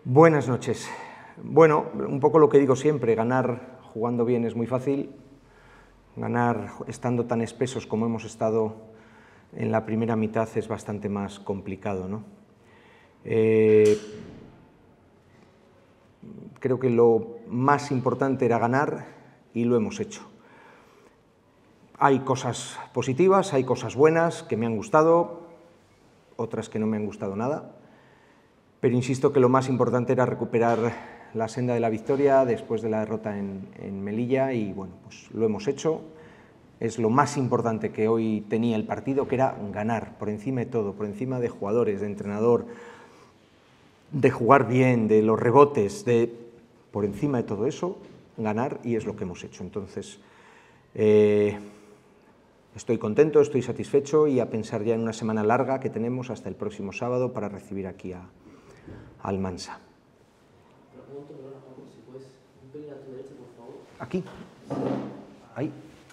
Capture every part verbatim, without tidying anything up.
Buenas noches. Bueno, un poco lo que digo siempre, ganar jugando bien es muy fácil, ganar estando tan espesos como hemos estado en la primera mitad es bastante más complicado, ¿no? Eh, creo que lo más importante era ganar y lo hemos hecho. Hay cosas positivas, hay cosas buenas que me han gustado, otras que no me han gustado nada. Pero insisto que lo más importante era recuperar la senda de la victoria después de la derrota en, en Melilla y bueno, pues lo hemos hecho. Es lo más importante que hoy tenía el partido, que era ganar por encima de todo, por encima de jugadores, de entrenador, de jugar bien, de los rebotes, de por encima de todo eso, ganar, y es lo que hemos hecho. Entonces, eh, estoy contento, estoy satisfecho y a pensar ya en una semana larga que tenemos hasta el próximo sábado para recibir aquí a Almansa. Aquí. Ahí.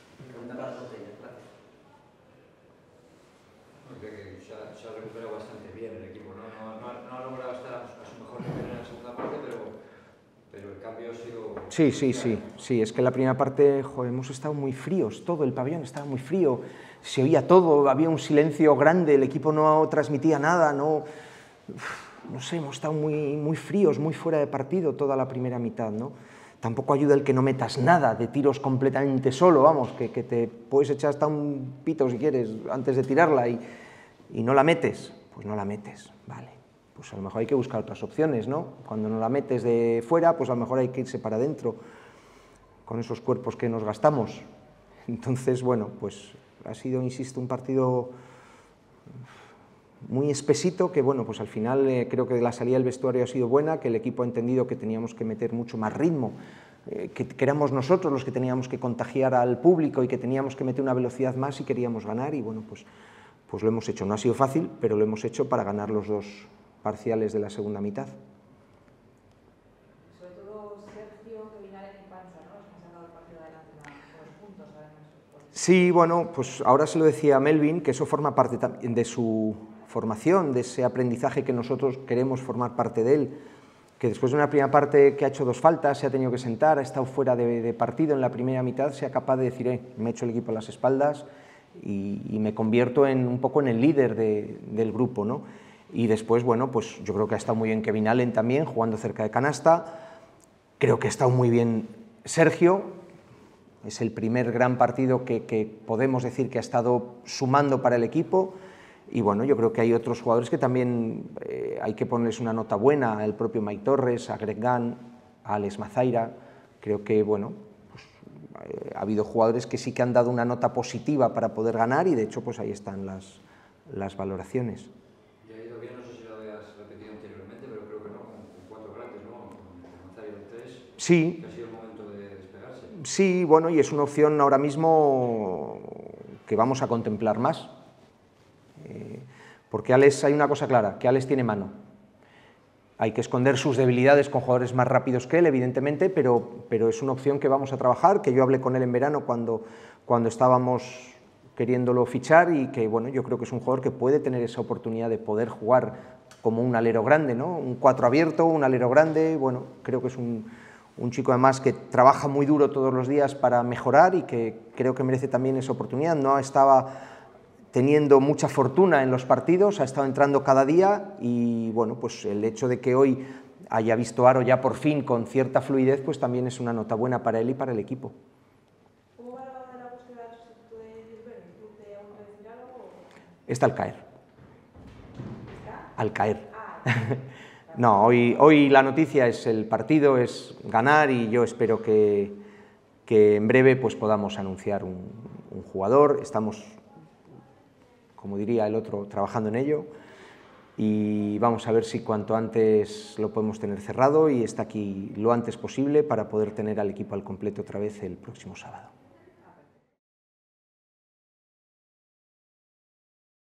Se ha, se ha recuperado bastante bien el equipo, ¿no? No, no, no ha logrado estar a su mejor nivel en la segunda parte, pero, pero el cambio ha sido... Sí, sí, sí, sí, es que en la primera parte, joder, hemos estado muy fríos, todo el pabellón estaba muy frío, se oía todo, había un silencio grande, el equipo no transmitía nada, no... no sé, hemos estado muy, muy fríos, muy fuera de partido toda la primera mitad, ¿no? Tampoco ayuda el que no metas nada de tiros completamente solo, vamos, que, que te puedes echar hasta un pito si quieres antes de tirarla y, y no la metes, pues no la metes, vale. Pues a lo mejor hay que buscar otras opciones, ¿no? Cuando no la metes de fuera, pues a lo mejor hay que irse para adentro con esos cuerpos que nos gastamos. Entonces, bueno, pues ha sido, insisto, un partido muy espesito, que bueno, pues al final eh, creo que la salida del vestuario ha sido buena, que el equipo ha entendido que teníamos que meter mucho más ritmo, eh, que, que éramos nosotros los que teníamos que contagiar al público y que teníamos que meter una velocidad más y queríamos ganar, y bueno, pues, pues lo hemos hecho. No ha sido fácil, pero lo hemos hecho para ganar los dos parciales de la segunda mitad. Sobre todo Sergio, que vino en Panza, ¿no? Es que han sacado el partido adelante con los puntos, además. Sí, bueno, pues ahora se lo decía a Melvin, que eso forma parte también de su formación, de ese aprendizaje que nosotros queremos formar parte de él, que después de una primera parte que ha hecho dos faltas, se ha tenido que sentar, ha estado fuera de, de partido en la primera mitad, sea capaz de decir, eh, me he hecho el equipo a las espaldas y, y me convierto en, un poco en el líder de, del grupo, ¿no? Y después, bueno, pues yo creo que ha estado muy bien Kevin Allen también, jugando cerca de canasta, creo que ha estado muy bien Sergio, es el primer gran partido que, que podemos decir que ha estado sumando para el equipo. Y bueno, yo creo que hay otros jugadores que también eh, hay que ponerles una nota buena, el propio Mike Torres, a Greg Gunn, a Alex Mazaira. Creo que, bueno, pues, eh, ha habido jugadores que sí que han dado una nota positiva para poder ganar y de hecho pues ahí están las, las valoraciones. Y ha ido bien, no sé si lo habías repetido anteriormente, pero creo que no, con, con cuatro grandes, ¿no? Con Mazaira en tres, sí. que ha sido el momento de despegarse. Sí, bueno, y es una opción ahora mismo que vamos a contemplar más. Eh, porque Alex, hay una cosa clara, que Alex tiene mano. Hay que esconder sus debilidades con jugadores más rápidos que él, evidentemente, pero, pero es una opción que vamos a trabajar, que yo hablé con él en verano cuando, cuando estábamos queriéndolo fichar y que, bueno, yo creo que es un jugador que puede tener esa oportunidad de poder jugar como un alero grande, ¿no? Un cuatro abierto, un alero grande, bueno, creo que es un, un chico además que trabaja muy duro todos los días para mejorar y que creo que merece también esa oportunidad. No estaba teniendo mucha fortuna en los partidos, ha estado entrando cada día y bueno, pues el hecho de que hoy haya visto Aro ya por fin con cierta fluidez, pues también es una nota buena para él y para el equipo. ¿Cómo va la búsqueda del sustituto de Gilbert? ¿El club te aún puede decir algo? Está al caer. ¿Está? Al caer. Ah, no, hoy, hoy la noticia es el partido, es ganar y yo espero que, que en breve pues podamos anunciar un, un jugador. Estamos, como diría el otro, trabajando en ello y vamos a ver si cuanto antes lo podemos tener cerrado y está aquí lo antes posible para poder tener al equipo al completo otra vez el próximo sábado.